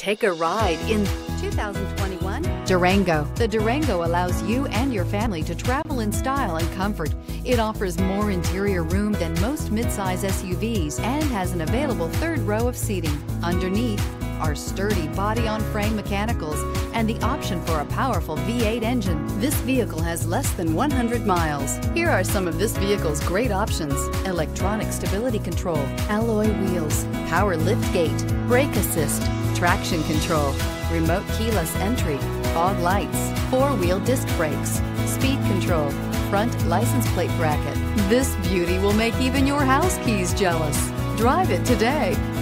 Take a ride in 2021 Durango. The Durango allows you and your family to travel in style and comfort. It offers more interior room than most midsize SUVs and has an available third row of seating. Underneath are sturdy body-on-frame mechanicals and the option for a powerful V8 engine. This vehicle has less than 100 miles. Here are some of this vehicle's great options: electronic stability control, alloy wheels, power lift gate, brake assist, traction control, remote keyless entry, fog lights, four-wheel disc brakes, speed control, front license plate bracket. This beauty will make even your house keys jealous. Drive it today.